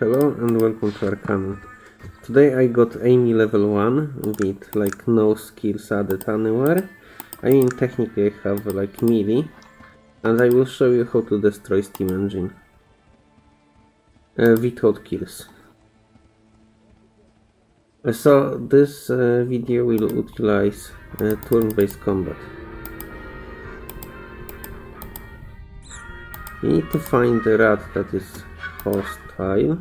Hello and welcome to Arcanum. Today I got Amy level 1 with like no skills added anywhere. I mean technically I have like melee, and I will show you how to destroy Steam Engine without kills. So this video will utilize turn-based combat. You need to find the rat that is hostile.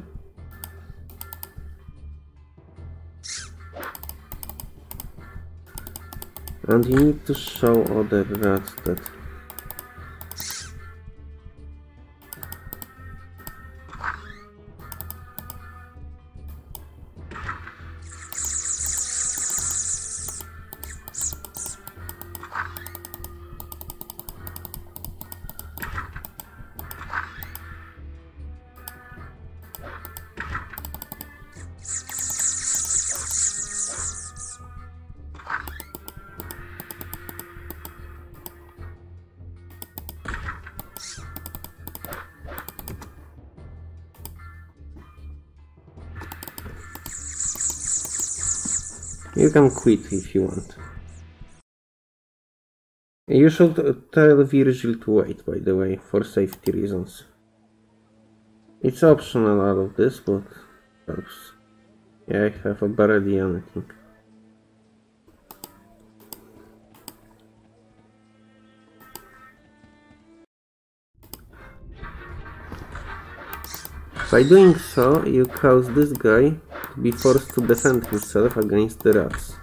And you need to show other rats that you can quit if you want. You should tell Virgil to wait, by the way, for safety reasons. It's optional out of this, but helps. Yeah, I have barely anything. By doing so, you cause this guy to be forced to defend himself against the rats.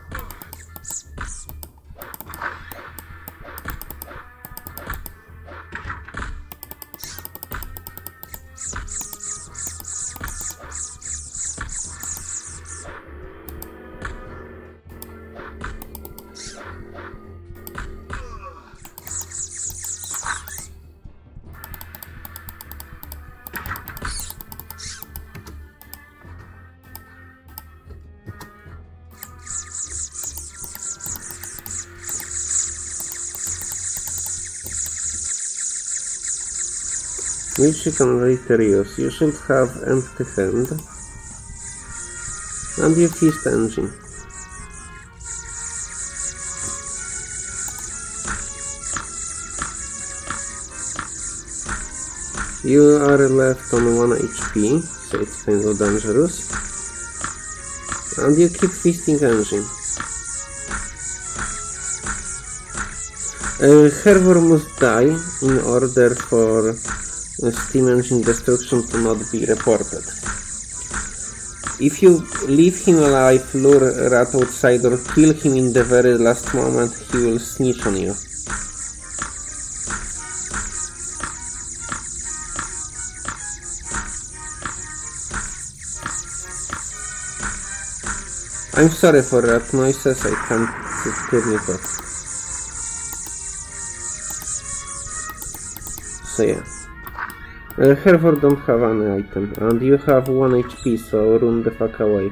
Which you can later use. You should have empty hand and your fist engine. You are left on 1 HP, so it's kind of dangerous. And you keep fisting engine. Hervor must die in order for Steam Engine destruction to not be reported. If you leave him alive, lure a rat outside or kill him in the very last moment, he will snitch on you. I'm sorry for rat noises, I can't turn it off. So yeah. Hervor don't have any item, and you have 1 HP, so run the fuck away.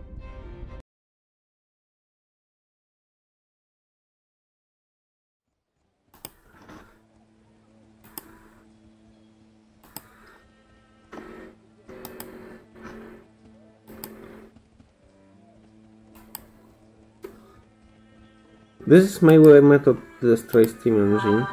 This is my method to destroy Steam Engine.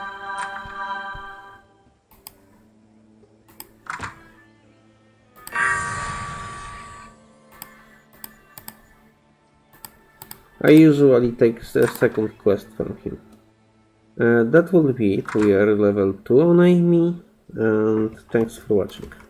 I usually take a second quest from him. That will be it. We are level 2 on Amy, and thanks for watching.